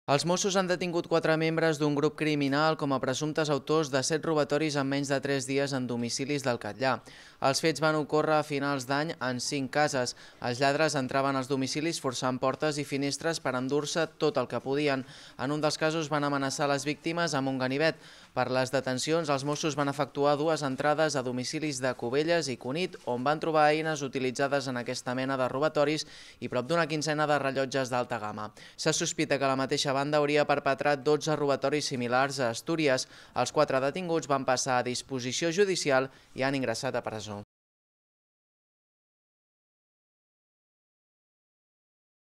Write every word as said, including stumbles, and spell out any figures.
Els Mossos han detingut quatre membres d'un grup criminal com a presumptes autors de set robatoris en menys de tres dies en domicilis del Catllar. Els fets van ocórrer a finals d'any en cinc cases. Els lladres entraven als domicilis forçant portes i finestres per endur-se tot el que podien. En un dels casos van amenaçar les víctimes amb un ganivet. Per les detencions, els Mossos van efectuar dues entrades a domicilis de Cubelles i Cunit, on van trobar eines utilitzades en aquesta mena de robatoris i prop d'una quinzena de rellotges d'alta gamma. Se sospita que la mateixa banda hauria perpetrat dotze robatoris similars a Astúries. Els quatre detinguts van passar a disposició judicial i han ingressat a presó.